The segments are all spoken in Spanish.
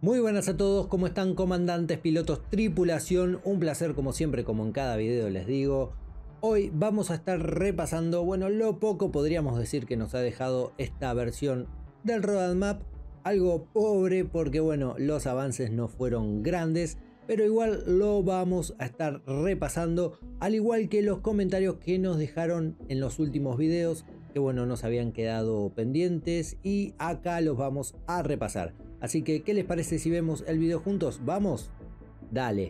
Muy buenas a todos, ¿cómo están comandantes, pilotos, tripulación? Un placer como siempre, como en cada video les digo. Hoy vamos a estar repasando, bueno, lo poco podríamos decir que nos ha dejado esta versión del Roadmap. Algo pobre porque bueno, los avances no fueron grandes, pero igual lo vamos a estar repasando, al igual que los comentarios que nos dejaron en los últimos videos, que bueno, nos habían quedado pendientes y acá los vamos a repasar. Así que, ¿qué les parece si vemos el video juntos? ¿Vamos? Dale.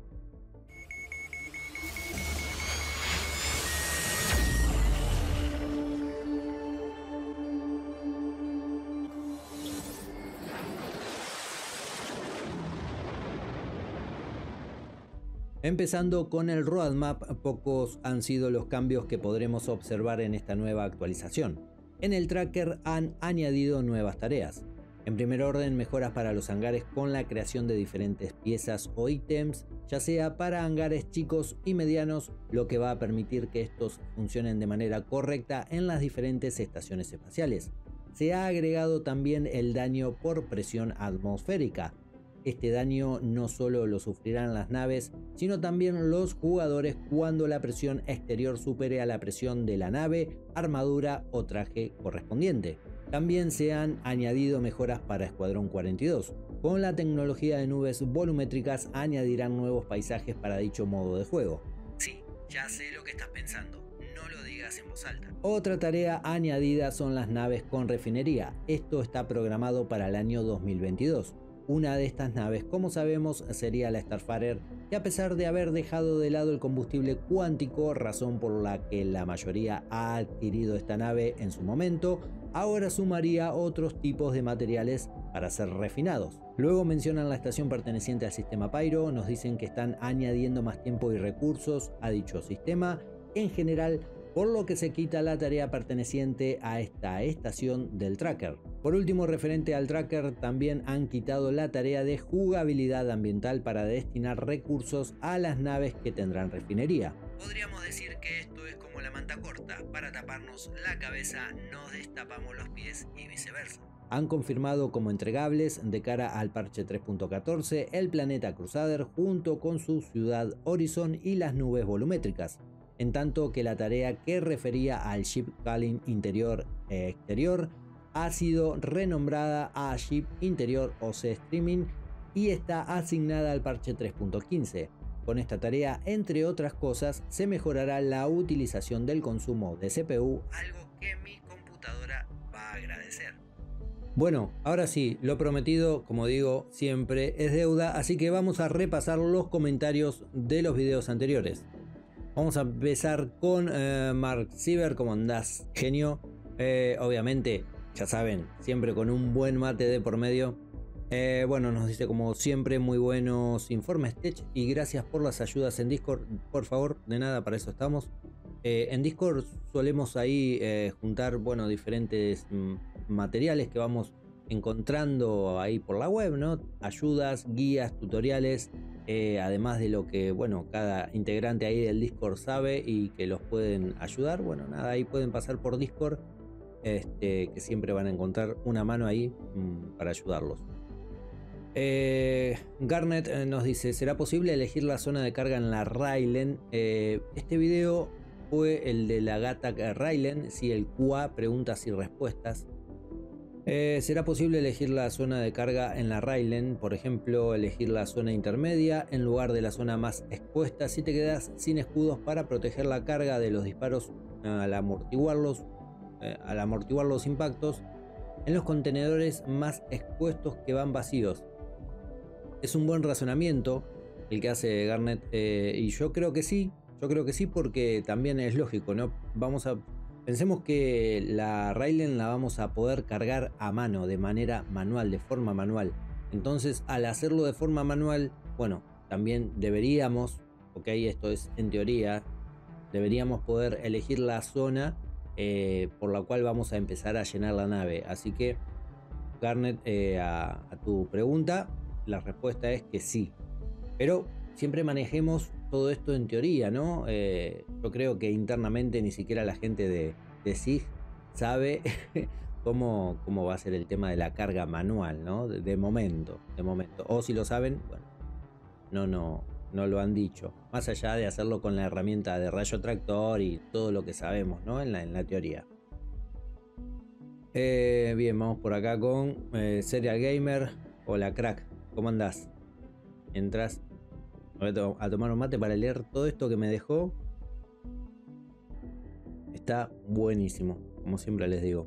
Empezando con el Roadmap, pocos han sido los cambios que podremos observar en esta nueva actualización. En el tracker han añadido nuevas tareas. En primer orden, mejoras para los hangares con la creación de diferentes piezas o ítems, ya sea para hangares chicos y medianos, lo que va a permitir que estos funcionen de manera correcta en las diferentes estaciones espaciales. Se ha agregado también el daño por presión atmosférica. Este daño no solo lo sufrirán las naves, sino también los jugadores cuando la presión exterior supere a la presión de la nave, armadura o traje correspondiente. También se han añadido mejoras para Escuadrón 42. Con la tecnología de nubes volumétricas añadirán nuevos paisajes para dicho modo de juego. Sí, ya sé lo que estás pensando, no lo digas en voz alta. Otra tarea añadida son las naves con refinería. Esto está programado para el año 2022. Una de estas naves, como sabemos, sería la Starfarer, que a pesar de haber dejado de lado el combustible cuántico, razón por la que la mayoría ha adquirido esta nave en su momento, ahora sumaría otros tipos de materiales para ser refinados. Luego mencionan la estación perteneciente al sistema Pyro, nos dicen que están añadiendo más tiempo y recursos a dicho sistema en general, por lo que se quita la tarea perteneciente a esta estación del tracker. Por último, referente al tracker, también han quitado la tarea de jugabilidad ambiental para destinar recursos a las naves que tendrán refinería. Podríamos decir que esto es como la manta corta, para taparnos la cabeza nos destapamos los pies y viceversa. Han confirmado como entregables de cara al parche 3.14 el planeta Crusader junto con su ciudad Horizon y las nubes volumétricas, en tanto que la tarea que refería al Ship Calling interior e exterior ha sido renombrada a Ship Interior OC Streaming y está asignada al parche 3.15. Con esta tarea, entre otras cosas, se mejorará la utilización del consumo de CPU, algo que mi computadora va a agradecer. Bueno, ahora sí, lo prometido, como digo, siempre es deuda, así que vamos a repasar los comentarios de los videos anteriores. Vamos a empezar con Mark Siever. ¿Cómo andás, genio? Obviamente, ya saben, siempre con un buen mate de por medio. Bueno, nos dice como siempre muy buenos informes Tech y gracias por las ayudas en Discord. Por favor, de nada, para eso estamos. En Discord solemos ahí juntar, bueno, diferentes materiales que vamos encontrando ahí por la web, ¿no? Ayudas, guías, tutoriales, además de lo que, bueno, cada integrante ahí del Discord sabe y que los pueden ayudar. Bueno, nada, ahí pueden pasar por Discord, que siempre van a encontrar una mano ahí para ayudarlos. Garnet nos dice, ¿será posible elegir la zona de carga en la Raylen? Este video fue el de la gata Raylen, sí, el QA, preguntas y respuestas. ¿Será posible elegir la zona de carga en la Raylen? Por ejemplo, elegir la zona intermedia en lugar de la zona más expuesta si te quedas sin escudos para proteger la carga de los disparos al amortiguar los impactos en los contenedores más expuestos que van vacíos. Es un buen razonamiento el que hace Garnet, y yo creo que sí porque también es lógico, ¿no? Pensemos que la Raylen la vamos a poder cargar a mano, de manera manual, de forma manual. Entonces, al hacerlo de forma manual, bueno, también deberíamos, ok, esto es en teoría, deberíamos poder elegir la zona por la cual vamos a empezar a llenar la nave. Así que, Garnet, a tu pregunta, la respuesta es que sí. Pero siempre manejemos todo esto en teoría, ¿no? Yo creo que internamente ni siquiera la gente de SIG sabe cómo va a ser el tema de la carga manual, ¿no? De momento. O si lo saben, bueno, no lo han dicho. Más allá de hacerlo con la herramienta de rayo tractor y todo lo que sabemos, ¿no? En la teoría. Bien, vamos por acá con Serial Gamer. Hola, crack. ¿Cómo andás? Entras a tomar un mate para leer todo esto que me dejó. Está buenísimo, como siempre les digo.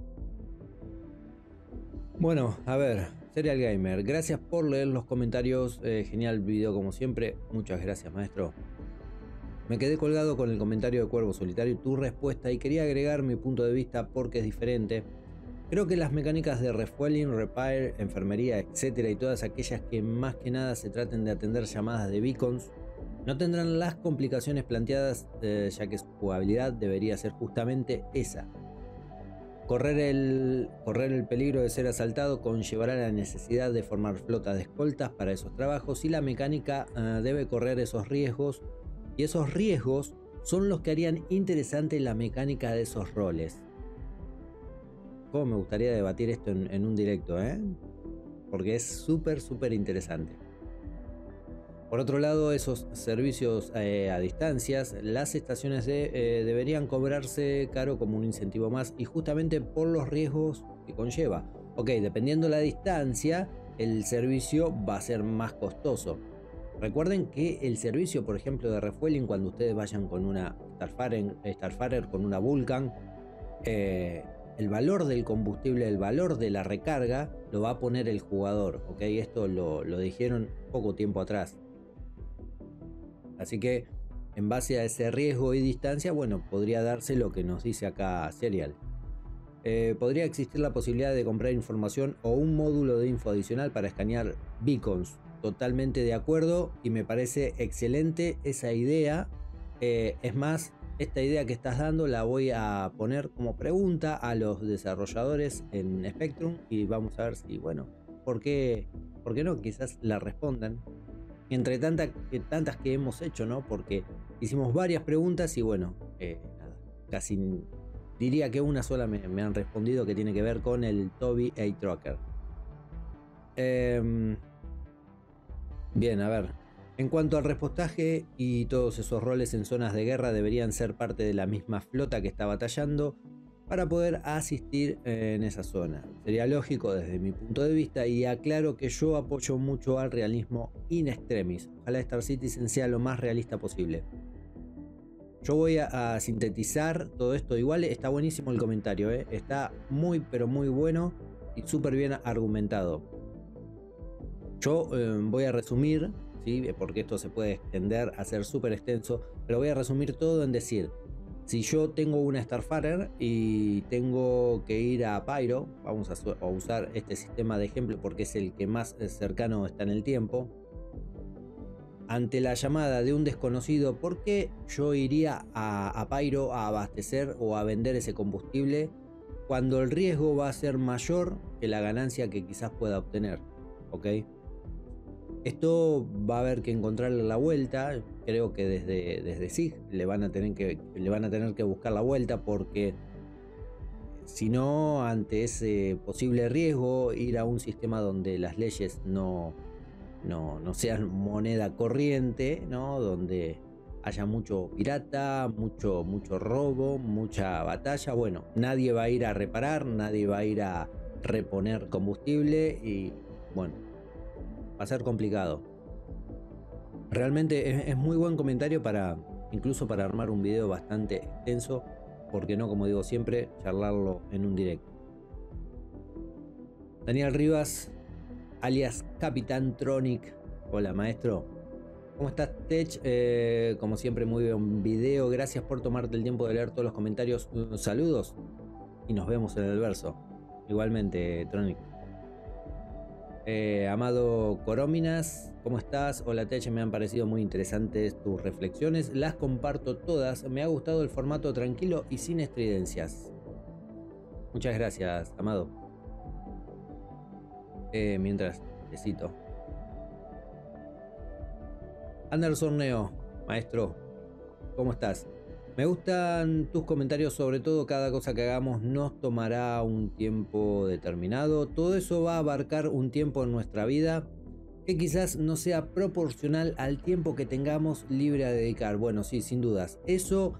Bueno, a ver, Serial Gamer, gracias por leer los comentarios. Genial video como siempre. Muchas gracias, maestro. Me quedé colgado con el comentario de Cuervo Solitario y tu respuesta, y quería agregar mi punto de vista porque es diferente. Creo que las mecánicas de refueling, repair, enfermería, etcétera, y todas aquellas que más que nada se traten de atender llamadas de beacons, no tendrán las complicaciones planteadas, ya que su jugabilidad debería ser justamente esa. Correr el peligro de ser asaltado conllevará la necesidad de formar flotas de escoltas para esos trabajos, y la mecánica debe correr esos riesgos, y esos riesgos son los que harían interesante la mecánica de esos roles. Cómo me gustaría debatir esto en un directo, porque es súper interesante. Por otro lado, esos servicios a distancias, las estaciones deberían cobrarse caro como un incentivo más, y justamente por los riesgos que conlleva. Ok, dependiendo la distancia, el servicio va a ser más costoso. Recuerden que el servicio, por ejemplo, de refueling, cuando ustedes vayan con una Starfarer, con una Vulcan, el valor del combustible, el valor de la recarga, lo va a poner el jugador. Ok, esto lo dijeron poco tiempo atrás. Así que en base a ese riesgo y distancia, bueno, podría darse lo que nos dice acá Serial. Podría existir la posibilidad de comprar información o un módulo de info adicional para escanear beacons. Totalmente de acuerdo, y me parece excelente esa idea. Es más, esta idea que estás dando la voy a poner como pregunta a los desarrolladores en Spectrum, y vamos a ver si, bueno, ¿por qué no? Quizás la respondan. Entre tantas que hemos hecho, ¿no? Porque hicimos varias preguntas y bueno, nada, casi diría que una sola me han respondido, que tiene que ver con el Tobii A-Trucker. Bien, a ver. En cuanto al repostaje y todos esos roles en zonas de guerra, deberían ser parte de la misma flota que está batallando para poder asistir en esa zona. Sería lógico desde mi punto de vista, y aclaro que yo apoyo mucho al realismo in extremis. Ojalá Star Citizen sea lo más realista posible. Yo voy a sintetizar todo esto. Igual está buenísimo el comentario, está muy pero muy bueno y súper bien argumentado. Yo voy a resumir, ¿sí? Porque esto se puede extender a ser súper extenso, pero voy a resumir todo en decir: si yo tengo una Starfarer y tengo que ir a Pyro, vamos a usar este sistema de ejemplo porque es el que más cercano está en el tiempo. Ante la llamada de un desconocido, ¿por qué yo iría a Pyro a abastecer o a vender ese combustible cuando el riesgo va a ser mayor que la ganancia que quizás pueda obtener? ¿Ok? Esto va a haber que encontrarle la vuelta. Creo que desde SIG le van a tener que buscar la vuelta, porque si no, ante ese posible riesgo, ir a un sistema donde las leyes no sean moneda corriente, ¿no? Donde haya mucho pirata, mucho robo, mucha batalla. Bueno, nadie va a ir a reparar, nadie va a ir a reponer combustible, y bueno, va a ser complicado. Realmente es muy buen comentario incluso para armar un video bastante extenso, porque no, como digo siempre, charlarlo en un directo. Daniel Rivas, alias Capitán Tronic. Hola, maestro. ¿Cómo estás, Tech? Como siempre, muy buen video. Gracias por tomarte el tiempo de leer todos los comentarios. Saludos y nos vemos en el verso. Igualmente, Tronic. Amado Coróminas, ¿cómo estás? Hola, Tech, me han parecido muy interesantes tus reflexiones. Las comparto todas. Me ha gustado el formato tranquilo y sin estridencias. Muchas gracias, Amado. Mientras te cito. Anderson Neo, maestro, ¿cómo estás? Me gustan tus comentarios, sobre todo cada cosa que hagamos nos tomará un tiempo determinado. Todo eso va a abarcar un tiempo en nuestra vida que quizás no sea proporcional al tiempo que tengamos libre a dedicar. Bueno, sí, sin dudas. Eso,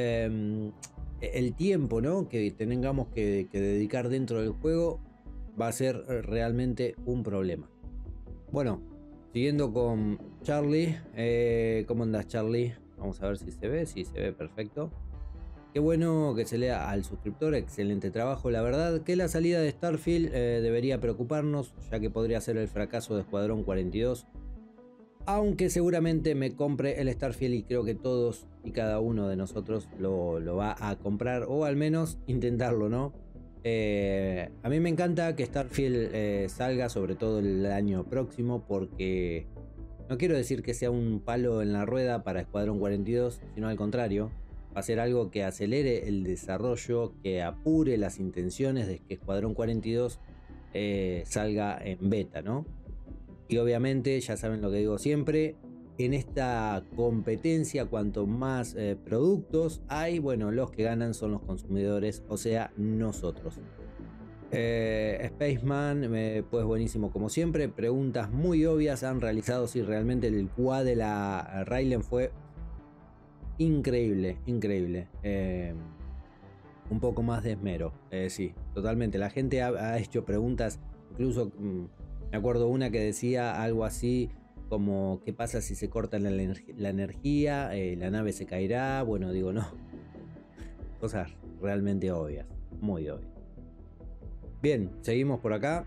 el tiempo, ¿no?, que tengamos que dedicar dentro del juego va a ser realmente un problema. Bueno, siguiendo con Charlie. ¿Cómo andas, Charlie? Vamos a ver si se ve. Sí, se ve perfecto. Qué bueno que se lea al suscriptor, excelente trabajo. La verdad que la salida de Starfield debería preocuparnos, ya que podría ser el fracaso de Escuadrón 42. Aunque seguramente me compre el Starfield y creo que todos y cada uno de nosotros lo va a comprar, o al menos intentarlo, ¿no? A mí me encanta que Starfield salga, sobre todo el año próximo, porque no quiero decir que sea un palo en la rueda para Escuadrón 42, sino al contrario. Va a ser algo que acelere el desarrollo, que apure las intenciones de que Escuadrón 42 salga en beta, ¿no? Y obviamente, ya saben lo que digo siempre, en esta competencia, cuanto más productos hay, bueno, los que ganan son los consumidores, o sea, nosotros. Spaceman, pues buenísimo como siempre. Preguntas muy obvias han realizado si realmente el QA de la Raylen fue increíble, increíble. Un poco más de esmero, sí, totalmente. La gente ha hecho preguntas, incluso me acuerdo una que decía algo así como: ¿qué pasa si se corta la energía? ¿La nave se caerá? Bueno, digo, no. Cosas realmente obvias, muy obvias. Bien, seguimos por acá.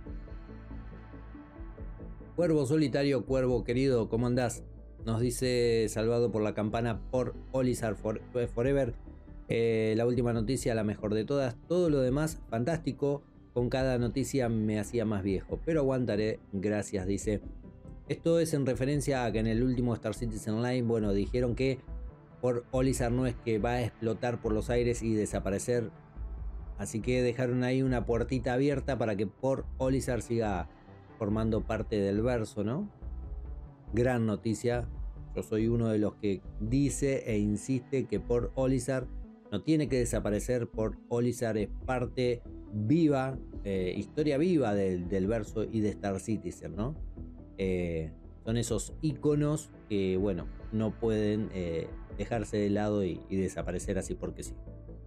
Cuervo solitario, cuervo querido, ¿cómo andás? Nos dice: salvado por la campana por Olizar Forever. La última noticia, la mejor de todas. Todo lo demás, fantástico. Con cada noticia me hacía más viejo, pero aguantaré, gracias, dice. Esto es en referencia a que en el último Star Citizen Online, bueno, dijeron que por Olizar no es que va a explotar por los aires y desaparecer. Así que dejaron ahí una puertita abierta para que por Olizar siga formando parte del verso, ¿no? Gran noticia. Yo soy uno de los que dice e insiste que por Olizar no tiene que desaparecer. Por Olizar es parte viva, historia viva del verso y de Star Citizen, ¿no? Son esos iconos que, bueno, no pueden dejarse de lado y desaparecer así porque sí.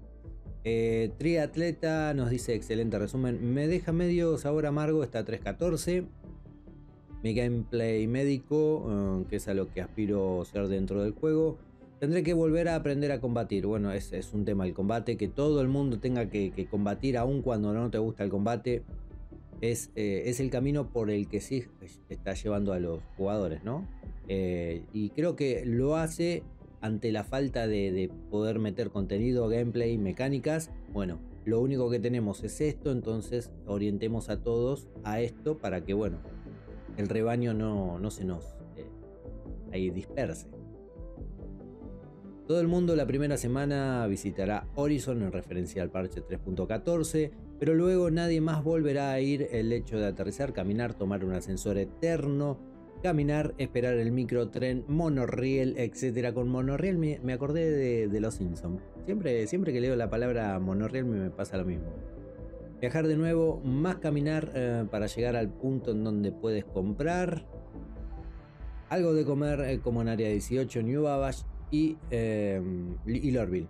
Triatleta nos dice: excelente resumen, me deja medio sabor amargo esta 3.14. Mi gameplay médico, que es a lo que aspiro ser dentro del juego. Tendré que volver a aprender a combatir. Bueno, es un tema el combate, que todo el mundo tenga que combatir aun cuando no te gusta el combate. Es el camino por el que sí está llevando a los jugadores, ¿no? Y creo que lo hace ante la falta de poder meter contenido, gameplay, mecánicas. Bueno, lo único que tenemos es esto, entonces orientemos a todos a esto para que, bueno, el rebaño no se nos ahí disperse. Todo el mundo la primera semana visitará Horizon en referencia al parche 3.14, pero luego nadie más volverá a ir. El hecho de aterrizar, caminar, tomar un ascensor eterno, caminar, esperar el microtren, monorriel, etc. Con monorriel me acordé de Los Simpsons. Siempre que leo la palabra monorriel me pasa lo mismo. Viajar de nuevo, más caminar para llegar al punto en donde puedes comprar. Algo de comer como en Área 18, New Babash y Lorville.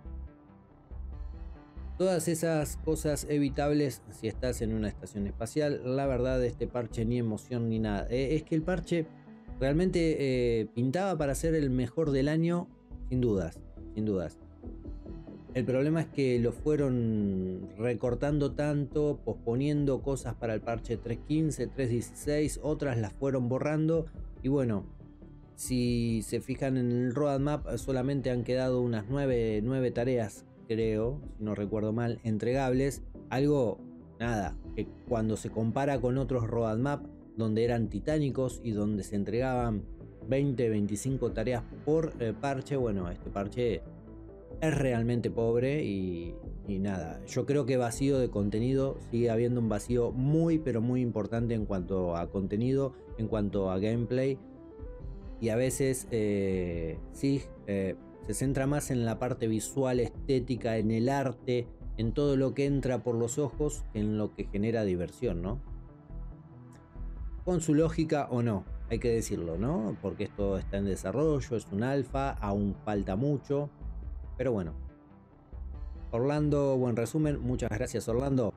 Todas esas cosas evitables si estás en una estación espacial. La verdad, este parche ni emoción ni nada. Es que el parche realmente pintaba para ser el mejor del año, sin dudas, sin dudas. El problema es que lo fueron recortando tanto, posponiendo cosas para el parche 3.15, 3.16, otras las fueron borrando. Y bueno, si se fijan en el roadmap, solamente han quedado unas 9 tareas, creo, si no recuerdo mal, entregables. Algo, nada, que cuando se compara con otros roadmap donde eran titánicos y donde se entregaban 20, 25 tareas por parche, bueno, este parche es realmente pobre y nada. Yo creo que vacío de contenido, sigue habiendo un vacío muy pero muy importante en cuanto a contenido, en cuanto a gameplay. Y a veces sí, se centra más en la parte visual, estética, en el arte, en todo lo que entra por los ojos, en lo que genera diversión, ¿no? Con su lógica o no, hay que decirlo, ¿no? Porque esto está en desarrollo, es un alfa, aún falta mucho, pero bueno. Orlando, buen resumen, muchas gracias Orlando.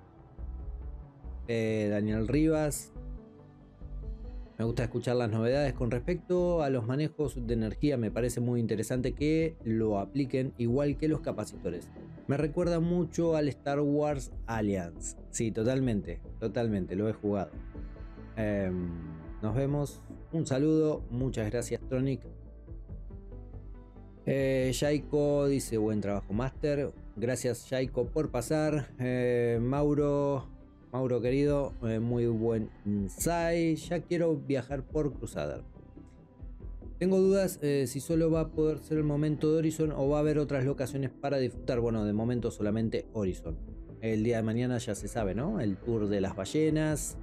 Daniel Rivas, me gusta escuchar las novedades con respecto a los manejos de energía, me parece muy interesante que lo apliquen igual que los capacitores. Me recuerda mucho al Star Wars Alliance. Sí, totalmente, lo he jugado. Nos vemos, un saludo, muchas gracias Tronic. Jaiko dice buen trabajo Master, gracias Jaiko por pasar. Mauro querido, muy buen insight. Ya quiero viajar por Crusader. Tengo dudas si solo va a poder ser el momento de Horizon o va a haber otras locaciones para disfrutar. Bueno, de momento solamente Horizon. El día de mañana ya se sabe, ¿no? El tour de las ballenas.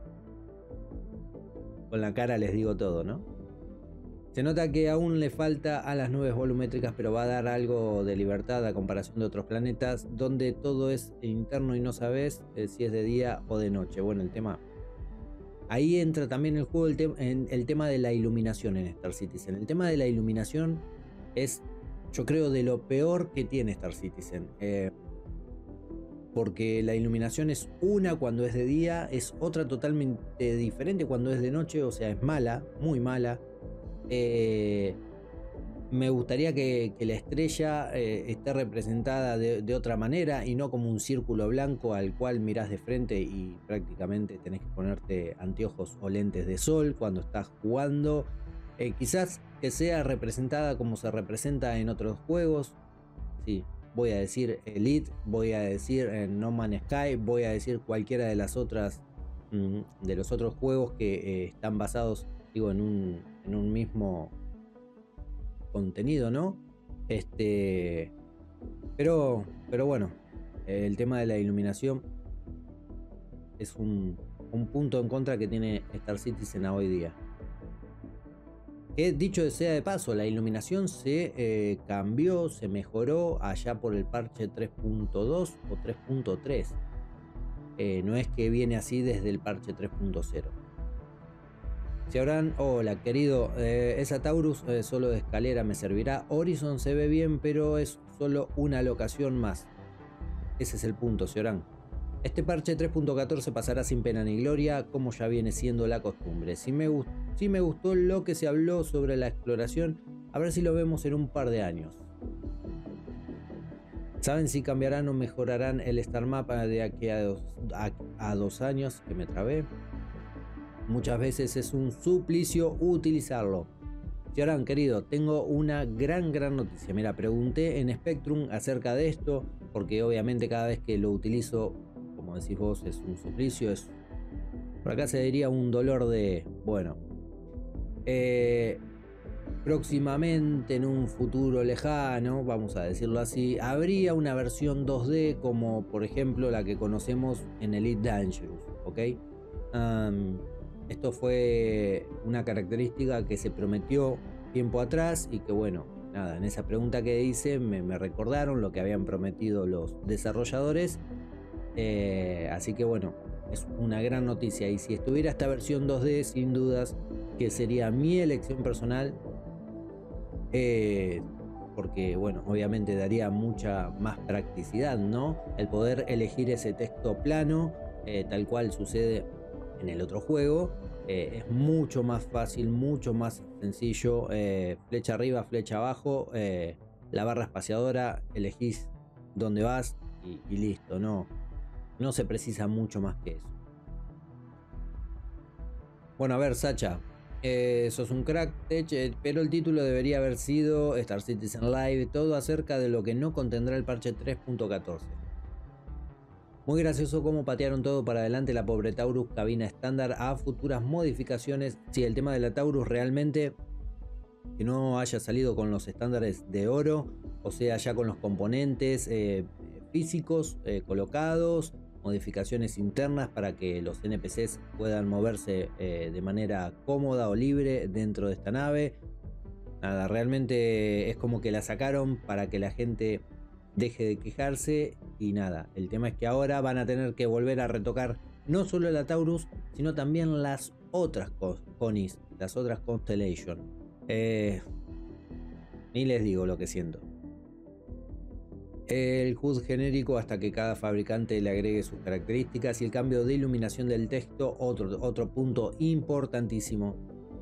Con la cara les digo todo, ¿no? Se nota que aún le falta a las nubes volumétricas, pero va a dar algo de libertad a comparación de otros planetas donde todo es interno y no sabes si es de día o de noche. Bueno, el tema... Ahí entra también el juego el tema de la iluminación en Star Citizen. El tema de la iluminación es, yo creo, de lo peor que tiene Star Citizen. Porque la iluminación es una cuando es de día, es otra totalmente diferente cuando es de noche, o sea, es mala, muy mala. Me gustaría que la estrella esté representada de otra manera y no como un círculo blanco al cual mirás de frente y prácticamente tenés que ponerte anteojos o lentes de sol cuando estás jugando. Quizás que sea representada como se representa en otros juegos. Sí, voy a decir Elite, voy a decir No Man's Sky, voy a decir cualquiera de las otras de los otros juegos que están basados, digo, en un mismo contenido, ¿no? Pero bueno, el tema de la iluminación es un punto en contra que tiene Star Citizen hoy día. Que dicho sea de paso, la iluminación se cambió, se mejoró allá por el parche 3.2 o 3.3. No es que viene así desde el parche 3.0. Si habrán, hola querido, esa Taurus solo de escalera me servirá. Horizon se ve bien, pero es solo una locación más. Ese es el punto, Seorán. Este parche 3.14 pasará sin pena ni gloria, como ya viene siendo la costumbre. Sí me gustó lo que se habló sobre la exploración, a ver si lo vemos en un par de años. ¿Saben si cambiarán o mejorarán el Star Map de aquí a 2 años? Que me trabé. Muchas veces es un suplicio utilizarlo. Seorán, querido, tengo una gran noticia. Mira, pregunté en Spectrum acerca de esto, porque obviamente cada vez que lo utilizo, como decís vos, es un suplicio, es... Por acá se diría un dolor de... Bueno. Próximamente, en un futuro lejano, vamos a decirlo así, habría una versión 2D como por ejemplo la que conocemos en Elite Dangerous, ¿ok? Esto fue una característica que se prometió tiempo atrás y que bueno, nada, en esa pregunta que hice me recordaron lo que habían prometido los desarrolladores. Así que bueno, es una gran noticia y si estuviera esta versión 2D, sin dudas que sería mi elección personal. Porque bueno, obviamente daría mucha más practicidad, ¿no? El poder elegir ese texto plano, tal cual sucede en el otro juego, es mucho más fácil, mucho más sencillo. Flecha arriba, flecha abajo, la barra espaciadora, elegís dónde vas y listo, no se precisa mucho más que eso. Bueno, a ver, Sacha, sos un crack, pero el título debería haber sido Star Citizen Live, todo acerca de lo que no contendrá el parche 3.14. Muy gracioso cómo patearon todo para adelante la pobre Taurus cabina estándar a futuras modificaciones. Si el tema de la Taurus realmente que no haya salido con los estándares de oro, o sea, ya con los componentes físicos colocados, modificaciones internas para que los NPCs puedan moverse de manera cómoda o libre dentro de esta nave. nada, realmente es como que la sacaron para que la gente deje de quejarse y nada. El tema es que ahora van a tener que volver a retocar no solo la Taurus, sino también las otras Conis, las otras Constellation. Ni les digo lo que siento. El HUD genérico hasta que cada fabricante le agregue sus características y el cambio de iluminación del texto, otro punto importantísimo.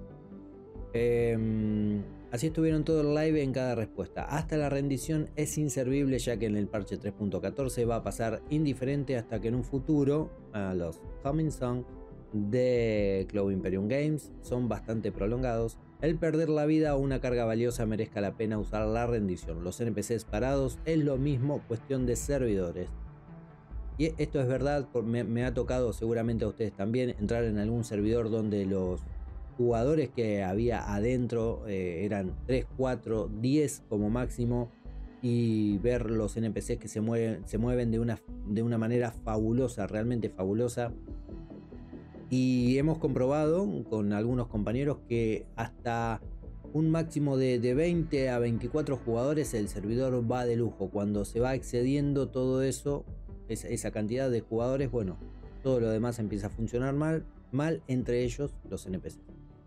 Así estuvieron todo el live en cada respuesta. Hasta la rendición es inservible, ya que en el parche 3.14 va a pasar indiferente hasta que en un futuro los Coming Song de Cloud Imperium Games son bastante prolongados. El perder la vida o una carga valiosa merezca la pena usar la rendición. Los NPCs parados es lo mismo, cuestión de servidores. Y esto es verdad, me ha tocado seguramente a ustedes también entrar en algún servidor donde los jugadores que había adentro eran 3, 4, 10 como máximo, y ver los NPCs que se mueven de una manera fabulosa, realmente fabulosa. Y hemos comprobado con algunos compañeros que hasta un máximo de 20 a 24 jugadores el servidor va de lujo. Cuando se va excediendo todo eso, esa cantidad de jugadores, bueno, todo lo demás empieza a funcionar mal, entre ellos los NPCs.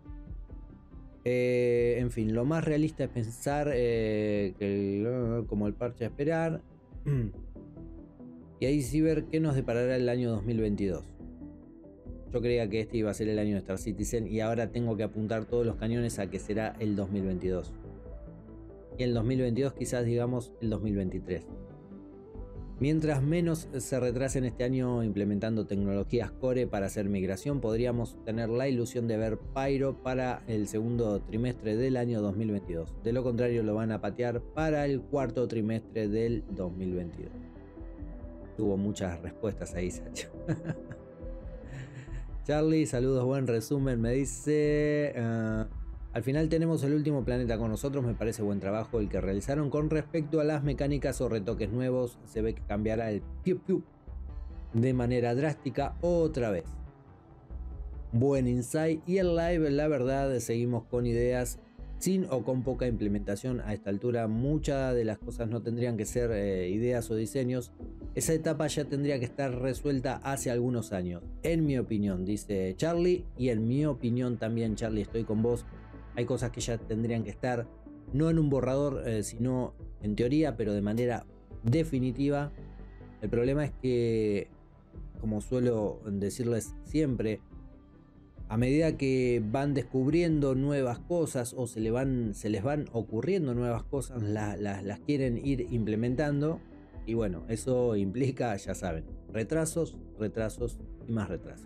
En fin, lo más realista es pensar como el parche a esperar. Y ahí sí ver qué nos deparará el año 2022. Yo creía que este iba a ser el año de Star Citizen y ahora tengo que apuntar todos los cañones a que será el 2022. Y el 2022 quizás digamos el 2023. Mientras menos se retrasen este año implementando tecnologías core para hacer migración, podríamos tener la ilusión de ver Pyro para el segundo trimestre del año 2022. De lo contrario lo van a patear para el cuarto trimestre del 2022. Tuvo muchas respuestas ahí, Sacho. Charlie, saludos, buen resumen, me dice... al final tenemos el último planeta con nosotros, me parece buen trabajo el que realizaron. Con respecto a las mecánicas o retoques nuevos, se ve que cambiará el piu piu de manera drástica otra vez. Buen insight. Y el live, la verdad, seguimos con ideas sin o con poca implementación. A esta altura muchas de las cosas no tendrían que ser ideas o diseños. Esa etapa ya tendría que estar resuelta hace algunos años, en mi opinión, dice Charlie. Y en mi opinión también, Charlie, estoy con vos. Hay cosas que ya tendrían que estar no en un borrador, sino en teoría, pero de manera definitiva. El problema es que, como suelo decirles siempre, a medida que van descubriendo nuevas cosas o se les van ocurriendo nuevas cosas, las quieren ir implementando. Y bueno, eso implica, ya saben, retrasos y más retrasos.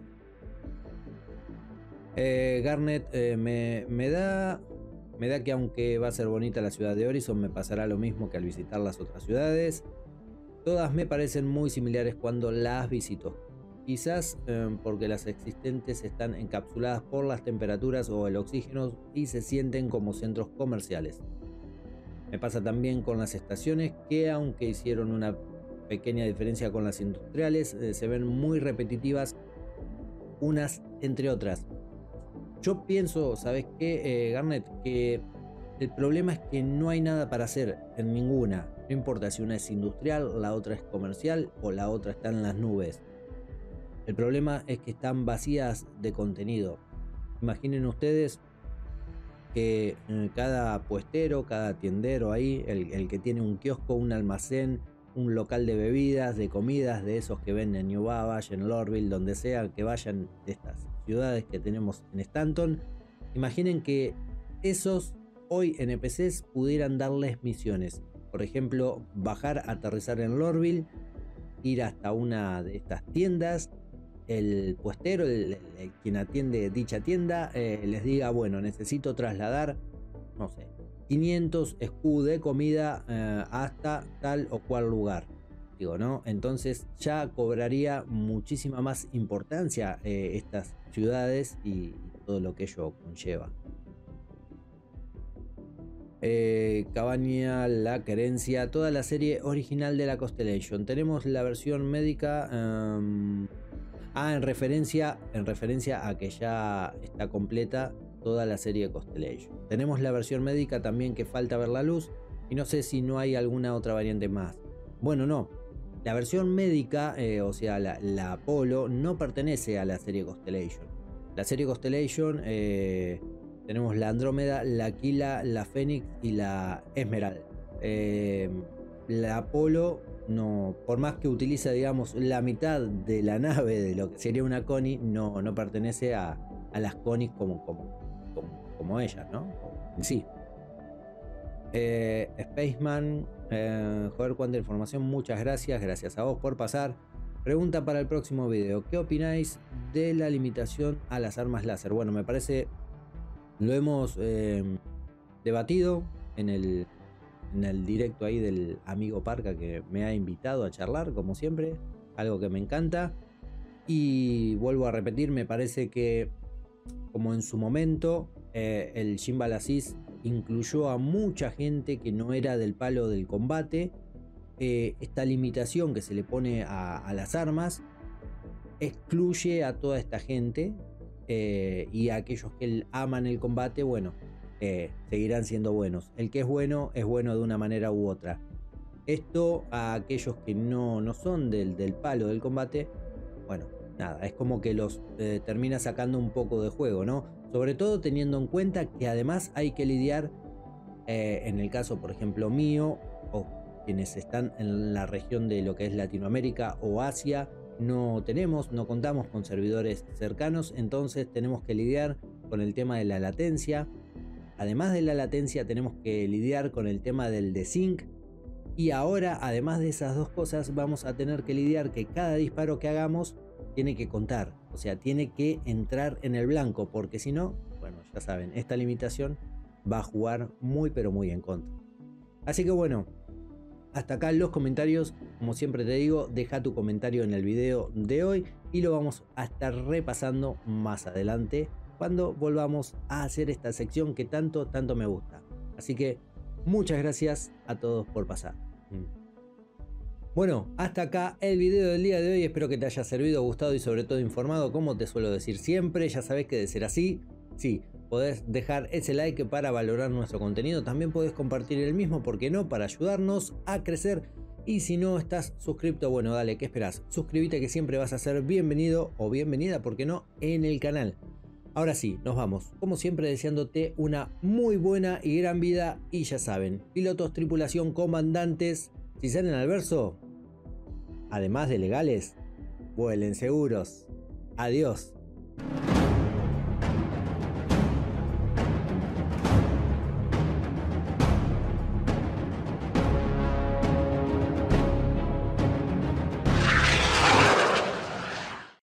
Garnet, me da que aunque va a ser bonita la ciudad de Horizon, me pasará lo mismo que al visitar las otras ciudades. Todas me parecen muy similares cuando las visito. Quizás porque las existentes están encapsuladas por las temperaturas o el oxígeno y se sienten como centros comerciales. Me pasa también con las estaciones, que aunque hicieron una pequeña diferencia con las industriales, se ven muy repetitivas unas entre otras. Yo pienso, ¿sabes qué, Garnet? Que el problema es que no hay nada para hacer en ninguna. No importa si una es industrial, la otra es comercial o la otra está en las nubes. El problema es que están vacías de contenido. Imaginen ustedes que cada puestero, cada tiendero ahí, el que tiene un kiosco, un almacén, un local de bebidas, de comidas, de esos que venden en New Babbage, en Lorville, donde sea que vayan de estas ciudades que tenemos en Stanton, imaginen que esos hoy NPCs pudieran darles misiones. Por ejemplo, bajar, aterrizar en Lorville, ir hasta una de estas tiendas, el puestero, quien atiende dicha tienda, les diga, bueno, necesito trasladar, no sé, 500 SKU de comida hasta tal o cual lugar. Digo, ¿no? Entonces ya cobraría muchísima más importancia estas ciudades y todo lo que ello conlleva. Cabaña, La Querencia, toda la serie original de la Constellation. Tenemos la versión médica... en referencia a que ya está completa toda la serie Constellation. Tenemos la versión médica también que falta ver la luz y no sé si no hay alguna otra variante más. Bueno, no. La versión médica, o sea, la Apollo, no pertenece a la serie Constellation. La serie Constellation tenemos la Andrómeda, la Aquila, la Fénix y la Esmeralda. La Apollo, no, por más que utiliza, digamos, la mitad de la nave de lo que sería una Connie, no pertenece a las Connies como ellas, ¿no? Sí. Spaceman, joder, cuánta información, muchas gracias, gracias a vos por pasar. Pregunta para el próximo video: ¿qué opináis de la limitación a las armas láser? Bueno, me parece, lo hemos debatido en el directo ahí del amigo Parca, que me ha invitado a charlar, como siempre, algo que me encanta. Y vuelvo a repetir, me parece que, como en su momento, el Gimbal Aziz incluyó a mucha gente que no era del palo del combate, esta limitación que se le pone a las armas excluye a toda esta gente, y a aquellos que aman el combate, bueno, seguirán siendo buenos. El que es bueno de una manera u otra. Esto a aquellos que no son del palo del combate, bueno, nada, es como que los termina sacando un poco de juego, ¿no? Sobre todo teniendo en cuenta que además hay que lidiar, en el caso, por ejemplo, mío, o quienes están en la región de lo que es Latinoamérica o Asia, no contamos con servidores cercanos, entonces tenemos que lidiar con el tema de la latencia. Además de la latencia, tenemos que lidiar con el tema del desync. Y ahora, además de esas dos cosas, vamos a tener que lidiar que cada disparo que hagamos tiene que contar. O sea, tiene que entrar en el blanco, porque si no, bueno, ya saben, esta limitación va a jugar muy pero muy en contra. Así que bueno, hasta acá los comentarios. Como siempre te digo, deja tu comentario en el video de hoy y lo vamos a estar repasando más adelante, cuando volvamos a hacer esta sección que tanto me gusta. Así que muchas gracias a todos por pasar. Bueno, hasta acá el video del día de hoy. Espero que te haya servido, gustado y sobre todo informado, como te suelo decir siempre. Ya sabes que de ser así, sí, podés dejar ese like para valorar nuestro contenido. También podés compartir el mismo, ¿por qué no?, para ayudarnos a crecer. Y si no estás suscrito, bueno, dale, ¿qué esperás? Suscríbete, que siempre vas a ser bienvenido o bienvenida, ¿por qué no?, en el canal. Ahora sí, nos vamos, como siempre, deseándote una muy buena y gran vida. Y ya saben, pilotos, tripulación, comandantes, si salen al verso, además de legales, vuelen seguros. Adiós.